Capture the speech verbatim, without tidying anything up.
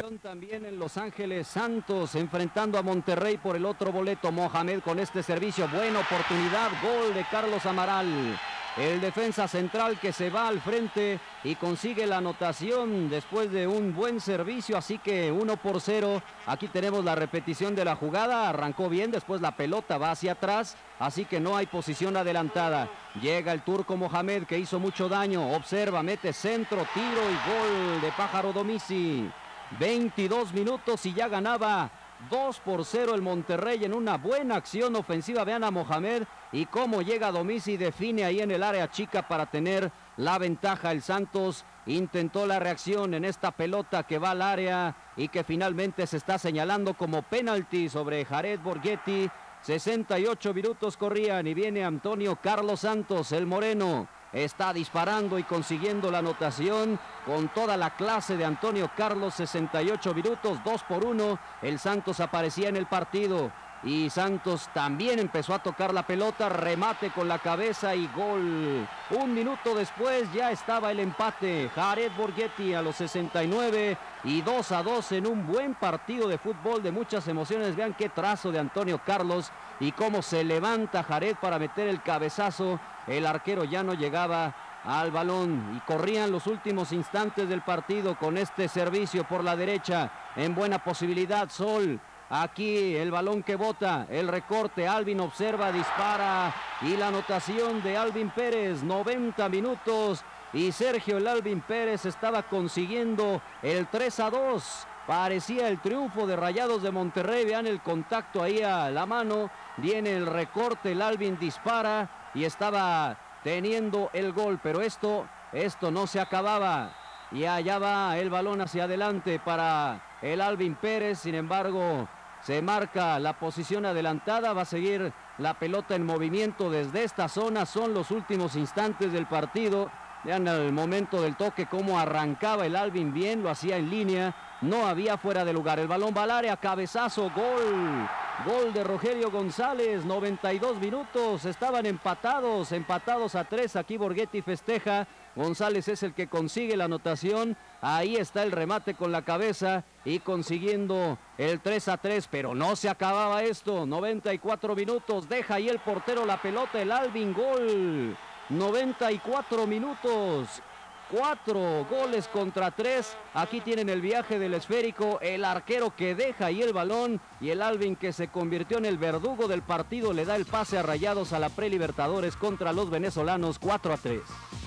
Acción también en Los Ángeles, Santos enfrentando a Monterrey por el otro boleto. Mohamed con este servicio, buena oportunidad, gol de Carlos Amaral. El defensa central que se va al frente y consigue la anotación después de un buen servicio, así que uno por cero. Aquí tenemos la repetición de la jugada, arrancó bien, después la pelota va hacia atrás, así que no hay posición adelantada. Llega el turco Mohamed que hizo mucho daño, observa, mete centro, tiro y gol de Pájaro Domisi. veintidós minutos y ya ganaba dos por cero el Monterrey en una buena acción ofensiva. Vean a Mohamed y cómo llega Domisi, define ahí en el área chica para tener la ventaja. El Santos intentó la reacción en esta pelota que va al área y que finalmente se está señalando como penalti sobre Jared Borghetti. sesenta y ocho minutos corrían y viene Antonio Carlos Santos, el moreno. Está disparando y consiguiendo la anotación con toda la clase de Antonio Carlos. Sesenta y ocho minutos, dos por uno. El Santos aparecía en el partido y Santos también empezó a tocar la pelota, remate con la cabeza y gol. Un minuto después ya estaba el empate. Jared Borghetti a los sesenta y nueve y dos a dos en un buen partido de fútbol de muchas emociones. Vean qué trazo de Antonio Carlos y cómo se levanta Jared para meter el cabezazo. El arquero ya no llegaba al balón y corrían los últimos instantes del partido con este servicio por la derecha. En buena posibilidad Sol. Aquí el balón que bota, el recorte, Alvin observa, dispara y la anotación de Alvin Pérez. noventa minutos y Sergio el Alvin Pérez estaba consiguiendo el tres a dos. Parecía el triunfo de Rayados de Monterrey. Vean el contacto ahí a la mano. Viene el recorte, el Alvin dispara y estaba teniendo el gol. Pero esto, esto no se acababa. Y allá va el balón hacia adelante para el Alvin Pérez. Sin embargo, se marca la posición adelantada. Va a seguir la pelota en movimiento desde esta zona. Son los últimos instantes del partido. Vean el momento del toque, cómo arrancaba el Alvin bien, lo hacía en línea, no había fuera de lugar. El balón va al área, cabezazo, gol. Gol de Rogelio González, noventa y dos minutos, estaban empatados, empatados a tres. Aquí Borghetti festeja, González es el que consigue la anotación. Ahí está el remate con la cabeza y consiguiendo el tres a tres, pero no se acababa esto. noventa y cuatro minutos, deja ahí el portero la pelota, el Alvin, gol. noventa y cuatro minutos, cuatro goles contra tres. Aquí tienen el viaje del esférico, el arquero que deja ahí el balón y el Alvin que se convirtió en el verdugo del partido le da el pase a Rayados a la Prelibertadores contra los venezolanos. Cuatro a tres.